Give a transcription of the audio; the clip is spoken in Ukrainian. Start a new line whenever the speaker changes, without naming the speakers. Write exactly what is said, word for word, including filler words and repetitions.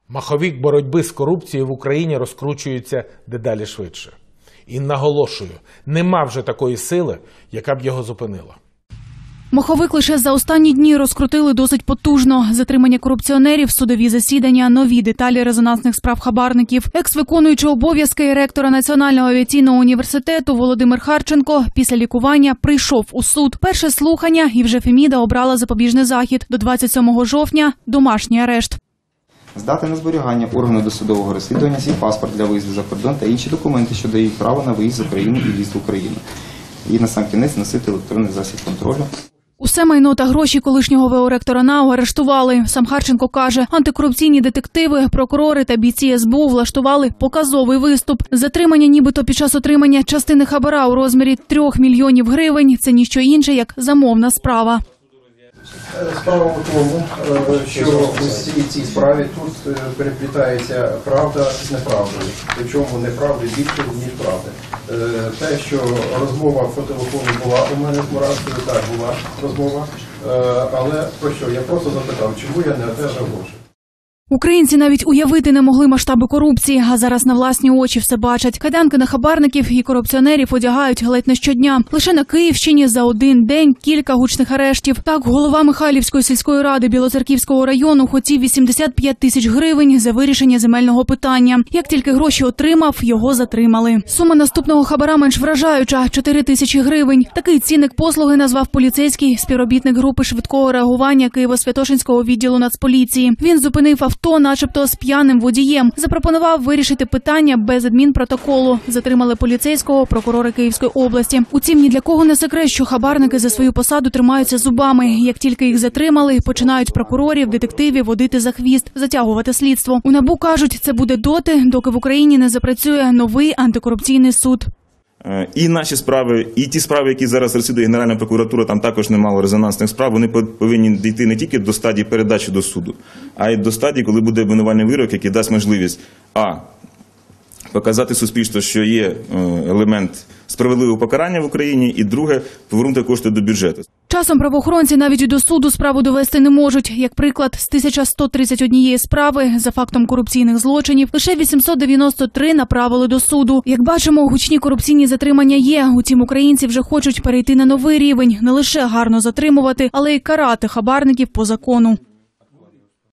Маховик боротьби з корупцією в Україні розкручується дедалі швидше. І наголошую, нема вже такої сили, яка б його зупинила.
Маховик лише за останні дні розкрутили досить потужно. Затримання корупціонерів, судові засідання, нові деталі резонансних справ хабарників. Екс-виконуючий обов'язки ректора Національного авіаційного університету Володимир Харченко після лікування прийшов у суд. Перше слухання і вже Феміда обрала запобіжний захід. До двадцять сьомого жовтня – домашній арешт.
Здати на зберігання органу досудового розслідування свій паспорт для виїзду за кордон та інші документи, що дають право на виїзд з України і в'їзд в Україну. І на сам кінець носити електронний засіб контролю.
Усе майно та гроші колишнього ВО ректора НАУ арештували. Сам Харченко каже, антикорупційні детективи, прокурори та бійці ес бе у влаштували показовий виступ. Затримання нібито під час отримання частини хабара у розмірі трьох мільйонів гривень – це ніщо інше, як замовна справа.
Справа у тому, що у цій, цій справі тут переплітається правда з неправдою. Причому неправди більше, ніж правди. Те, що розмова по телефону була у мене з Муравською, так, була розмова. Але про що? Я просто запитав, чому я не одержав гроші.
Українці навіть уявити не могли масштаби корупції, а зараз на власні очі все бачать. Кайданки на хабарників і корупціонерів одягають ледь не щодня. Лише на Київщині за один день кілька гучних арештів. Так, голова Михайлівської сільської ради Білоцерківського району хотів вісімдесят п'ять тисяч гривень за вирішення земельного питання. Як тільки гроші отримав, його затримали. Сума наступного хабара менш вражаюча – чотири тисячі гривень. Такий цінник послуги назвав поліцейський співробітник групи швидкого реагування Києво-Святошинського відділу Нацполіції. Він зупинив авто, начебто з п'яним водієм. Запропонував вирішити питання без адмінпротоколу. Затримали поліцейського прокурори Київської області. Утім, ні для кого не секрет, що хабарники за свою посаду тримаються зубами. Як тільки їх затримали, починають прокурорів, детективів водити за хвіст, затягувати слідство. У НАБУ кажуть, це буде доти, доки в Україні не запрацює новий антикорупційний суд.
І наші справи, і ті справи, які зараз розслідує Генеральна прокуратура, там також немало резонансних справ, вони повинні дійти не тільки до стадії передачі до суду, а й до стадії, коли буде обвинувальний вирок, який дасть можливість а. показати суспільству, що є елемент справедливого покарання в Україні, і друге – повернути кошти до бюджету.
Часом правоохоронці навіть і до суду справу довести не можуть. Як приклад, з тисяча сто тридцять однієї справи за фактом корупційних злочинів лише вісімсот дев'яносто три направили до суду. Як бачимо, гучні корупційні затримання є. Утім, українці вже хочуть перейти на новий рівень. Не лише гарно затримувати, але й карати хабарників по закону.